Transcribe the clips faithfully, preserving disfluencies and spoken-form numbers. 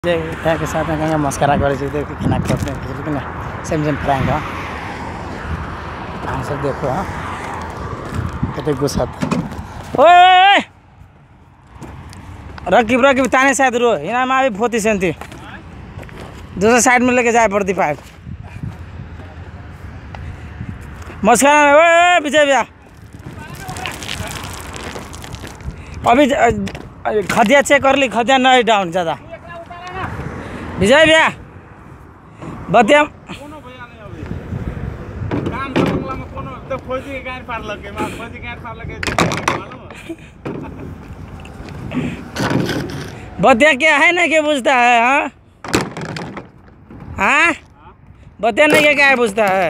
यहाँ के साथ में कहीं मस्करा कर खाना करते हैं कि ना सेम सेम फ्रैंक हाँ हम सब देखो हाँ कते गुस्सा ओए रकीब रकीब ताने शायद रो यहाँ में भी फोती सेंती दूसरा साइड में लेके जाए पड़ती पाइप मस्करा में ओए विजय भैया अभी खदिया चेक कर ली खदिया नहीं डाउन ज़्यादा विजय भैया बतिया बतिया क्या है ना क्या पूछता है हाँ हाँ बतिया नहीं क्या क्या है पूछता है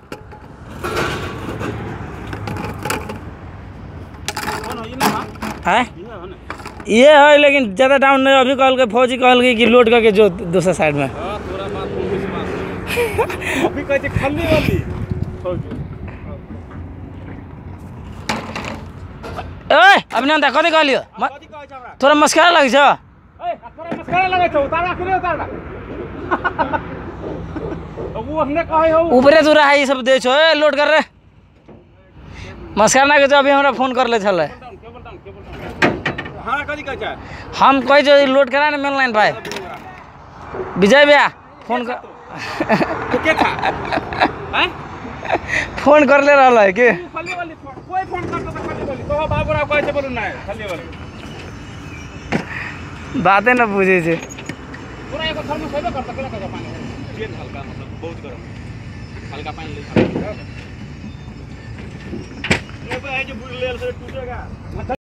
है ये है लेकिन ज़्यादा डाउन नहीं अभी कॉल के फौजी कॉल गई कि लोड करके जो दूसरा साइड में अभी कहते खाली वाली ओए अभिनंदन कथि कहलियो थोड़ा मस्करा लगे छ ए थोड़ा मस्करा लगे छ उतार आखिर उतार वो हमने कहे हो ऊपरे दूर है ये सब दे छो ए लोड कर रे मस्करा ना के अभी हमरा फोन कर ले छले हां कथि कहै छ हम कहि जो लोड करा ना मेन लाइन भाई विजय भैया फोन कर के था हैं फोन कर ले रहल है के खाली वाली कोई फोन कर तो खाली वाली तो बाबूरा कहै छ बोलू ना खाली वाली बातें ना पूछे छे पूरा एक थर्मो सेवा करता केला का पानी ये हल्का मतलब बहुत गरम हल्का पानी ले ये भाई जो बुल ले से टूटेगा